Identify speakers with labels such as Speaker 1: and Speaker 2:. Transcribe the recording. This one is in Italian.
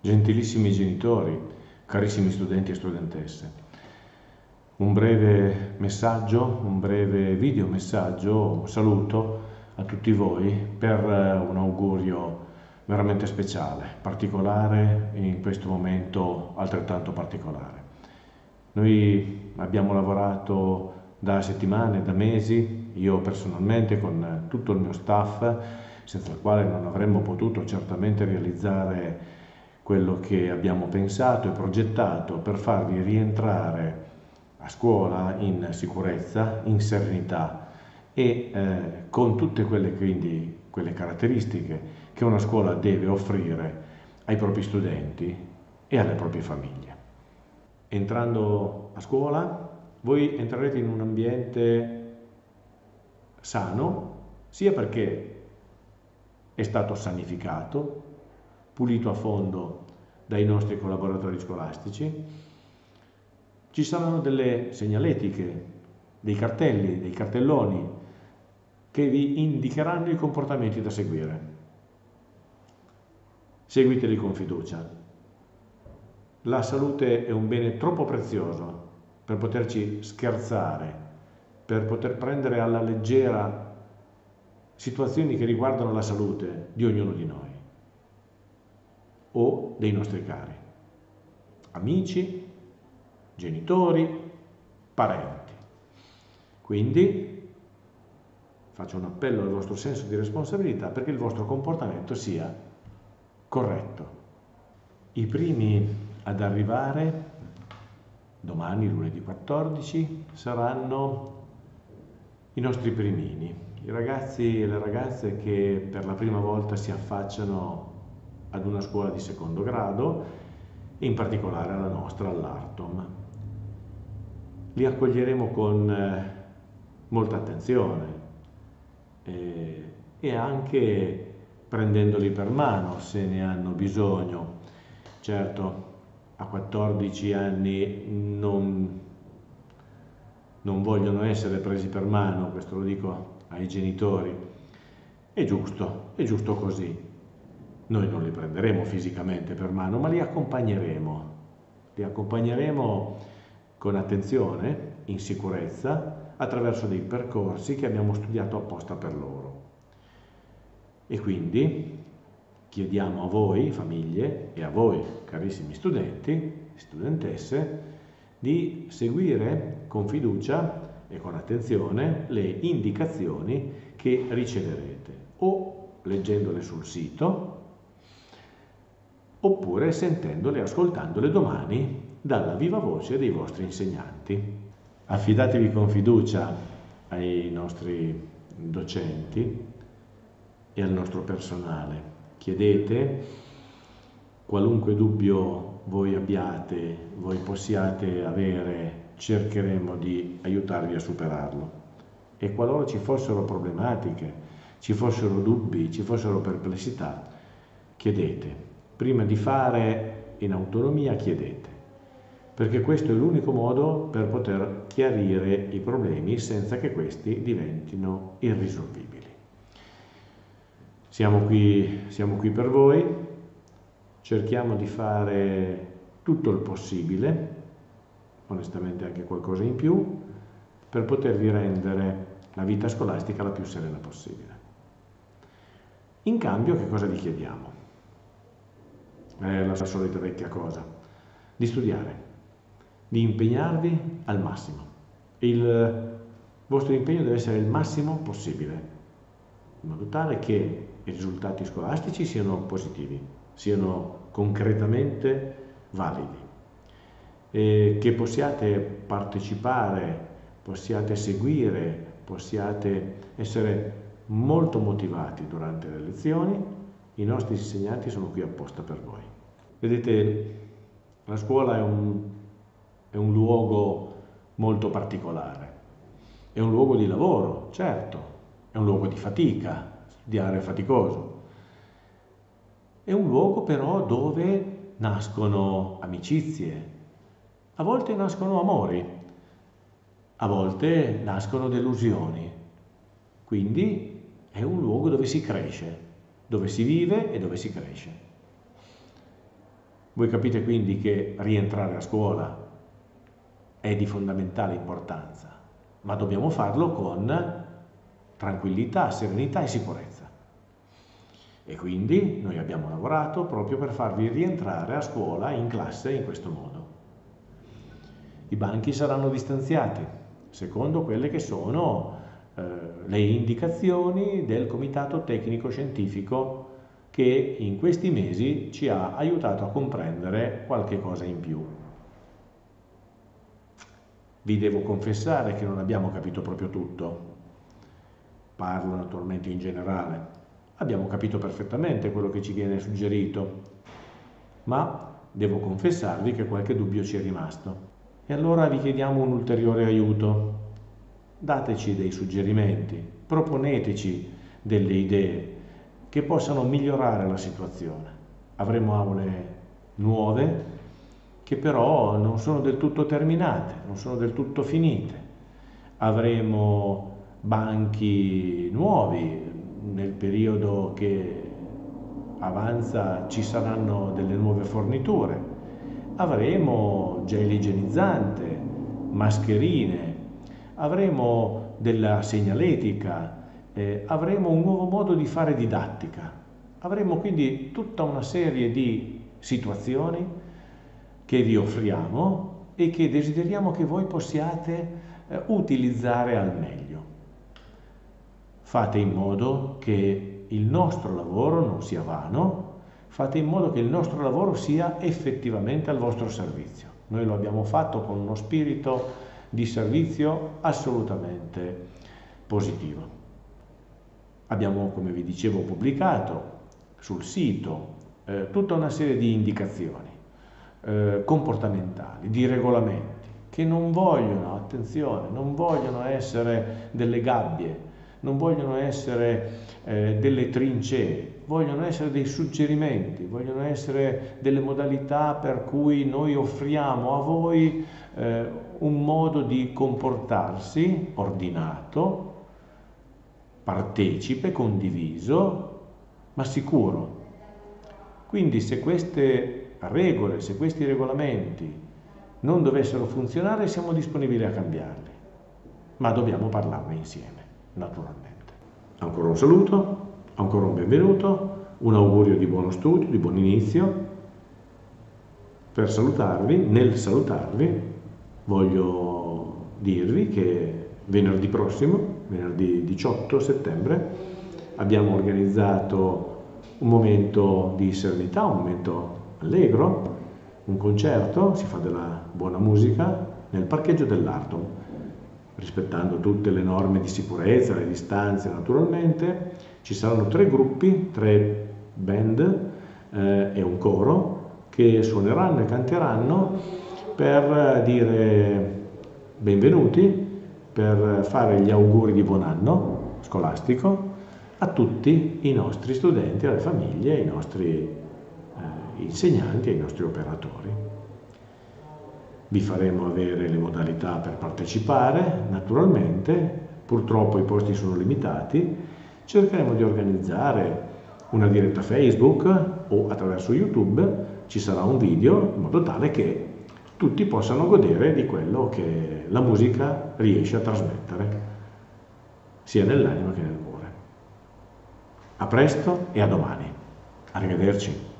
Speaker 1: gentilissimi genitori, carissimi studenti e studentesse. Un breve messaggio, un breve video messaggio, un saluto a tutti voi per un augurio veramente speciale, particolare in questo momento altrettanto particolare. Noi abbiamo lavorato da settimane, da mesi, io personalmente con tutto il mio staff, senza il quale non avremmo potuto certamente realizzare quello che abbiamo pensato e progettato per farvi rientrare a scuola in sicurezza, in serenità e con tutte quelle caratteristiche che una scuola deve offrire ai propri studenti e alle proprie famiglie. Entrando a scuola, voi entrerete in un ambiente sano, sia perché è stato sanificato, pulito a fondo dai nostri collaboratori scolastici. Ci saranno delle segnaletiche, dei cartelli, dei cartelloni che vi indicheranno i comportamenti da seguire. Seguiteli con fiducia. La salute è un bene troppo prezioso per poterci scherzare, per poter prendere alla leggera situazioni che riguardano la salute di ognuno di noi o dei nostri cari, amici, genitori, parenti. Quindi faccio un appello al vostro senso di responsabilità perché il vostro comportamento sia corretto. I primi ad arrivare domani, lunedì 14, saranno i nostri primini, i ragazzi e le ragazze che per la prima volta si affacciano ad una scuola di secondo grado, in particolare alla nostra, all'Artom. Li accoglieremo con molta attenzione e anche prendendoli per mano se ne hanno bisogno. Certo, a 14 anni non vogliono essere presi per mano, questo lo dico ai genitori. È giusto così. Noi non li prenderemo fisicamente per mano, ma li accompagneremo. Li accompagneremo con attenzione, in sicurezza, attraverso dei percorsi che abbiamo studiato apposta per loro. E quindi chiediamo a voi, famiglie, e a voi, carissimi studenti e studentesse, di seguire con fiducia e con attenzione le indicazioni che riceverete, o leggendole sul sito, oppure sentendole e ascoltandole domani dalla viva voce dei vostri insegnanti. Affidatevi con fiducia ai nostri docenti e al nostro personale. Chiedete qualunque dubbio voi abbiate, voi possiate avere, cercheremo di aiutarvi a superarlo. E qualora ci fossero problematiche, ci fossero dubbi, ci fossero perplessità, chiedete. Prima di fare in autonomia, chiedete, perché questo è l'unico modo per poter chiarire i problemi senza che questi diventino irrisolvibili. Siamo qui per voi, cerchiamo di fare tutto il possibile, onestamente anche qualcosa in più, per potervi rendere la vita scolastica la più serena possibile. In cambio, che cosa vi chiediamo? È la solita vecchia cosa, di studiare, di impegnarvi al massimo. Il vostro impegno deve essere il massimo possibile, in modo tale che i risultati scolastici siano positivi, siano concretamente validi, e che possiate partecipare, possiate seguire, possiate essere molto motivati durante le lezioni. I nostri insegnanti sono qui apposta per voi. Vedete, la scuola è un luogo molto particolare, è un luogo di lavoro, certo, è un luogo di fatica, studiare è faticoso, è un luogo però dove nascono amicizie, a volte nascono amori, a volte nascono delusioni, quindi è un luogo dove si cresce, dove si vive e dove si cresce. Voi capite quindi che rientrare a scuola è di fondamentale importanza, ma dobbiamo farlo con tranquillità, serenità e sicurezza. E quindi noi abbiamo lavorato proprio per farvi rientrare a scuola in classe in questo modo. I banchi saranno distanziati, secondo quelle che sono le indicazioni del Comitato Tecnico Scientifico che in questi mesi ci ha aiutato a comprendere qualche cosa in più. Vi devo confessare che non abbiamo capito proprio tutto. Parlo naturalmente in generale. Abbiamo capito perfettamente quello che ci viene suggerito, ma devo confessarvi che qualche dubbio ci è rimasto. E allora vi chiediamo un ulteriore aiuto. Dateci dei suggerimenti, proponeteci delle idee che possano migliorare la situazione. Avremo aule nuove che però non sono del tutto terminate, non sono del tutto finite. Avremo banchi nuovi, nel periodo che avanza ci saranno delle nuove forniture, avremo gel igienizzante, mascherine, avremo della segnaletica, avremo un nuovo modo di fare didattica, avremo quindi tutta una serie di situazioni che vi offriamo e che desideriamo che voi possiate utilizzare al meglio. Fate in modo che il nostro lavoro non sia vano, fate in modo che il nostro lavoro sia effettivamente al vostro servizio. Noi lo abbiamo fatto con uno spirito di servizio assolutamente positivo. Abbiamo, come vi dicevo, pubblicato sul sito tutta una serie di indicazioni comportamentali, di regolamenti, che non vogliono, attenzione, non vogliono essere delle gabbie, non vogliono essere delle trincee, vogliono essere dei suggerimenti, vogliono essere delle modalità per cui noi offriamo a voi un modo di comportarsi ordinato, partecipe, condiviso, ma sicuro. Quindi se queste regole, se questi regolamenti non dovessero funzionare, siamo disponibili a cambiarli, ma dobbiamo parlarne insieme, naturalmente. Ancora un saluto, ancora un benvenuto, un augurio di buono studio, di buon inizio. Per salutarvi, nel salutarvi, voglio dirvi che venerdì prossimo, venerdì 18 settembre, abbiamo organizzato un momento di serenità, un momento allegro, un concerto, si fa della buona musica nel parcheggio dell'Arton, rispettando tutte le norme di sicurezza, le distanze naturalmente. Ci saranno 3 gruppi, 3 band e un coro che suoneranno e canteranno per dire benvenuti, per fare gli auguri di buon anno scolastico a tutti i nostri studenti, alle famiglie, ai nostri insegnanti e ai nostri operatori. Vi faremo avere le modalità per partecipare, naturalmente, purtroppo i posti sono limitati, cercheremo di organizzare una diretta Facebook o attraverso YouTube, ci sarà un video in modo tale che tutti possano godere di quello che la musica riesce a trasmettere, sia nell'anima che nel cuore. A presto e a domani. Arrivederci.